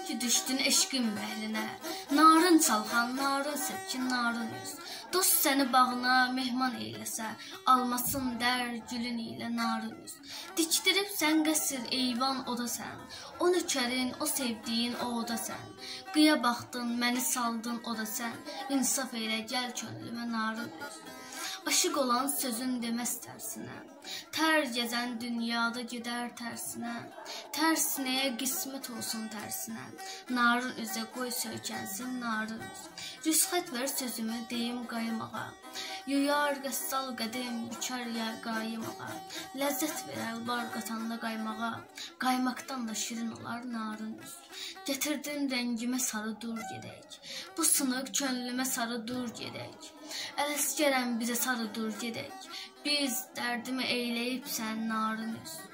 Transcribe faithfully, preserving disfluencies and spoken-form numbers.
ki düşdün eşqin məhlinə. Narın çalxan, narın sepkin, narın yüz. Dost səni bağına mehman eyləsə, almasın dər gülün ilə narın yüz. Dikdirib sən qəsr eyvan oda sən, o nökərin, o sevdiyin o oda sən. Qıya baxdın, məni saldın o da sən, insaf eylə gəl könlümə narın yüz. Aşıq olan sözün deməz tərsinə, tər gəzən dünyada gedər tərsinə. Tərsinəyə qismət olsun tərsinə, narın üzə qoy söykənsin narın üz. Rüsxət ver sözümü deyim qayımağa, yuyar qəssal qədim bükər ya qayımağa. Ləzzət verər var qatanda qaymağa, qaymaqdan da şirin olar narın üz. Gətirdin rəngimə sarı dur gedək, bu sınıq könlümə sarı dur gedək. Ələs gələn bizə sarı dur gedək, biz dərdimi eyləyib sən narın üz.